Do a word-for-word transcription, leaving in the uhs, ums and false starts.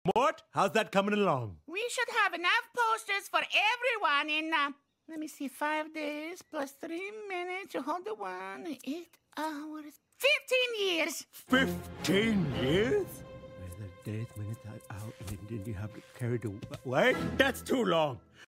Mort, how's that coming along? We should have enough posters for everyone in, uh, let me see, five days plus three minutes. You hold the one, eight hours, fifteen years. Fifteen years? Where's the days, minutes, out, and then you have to carry the weight? That's too long.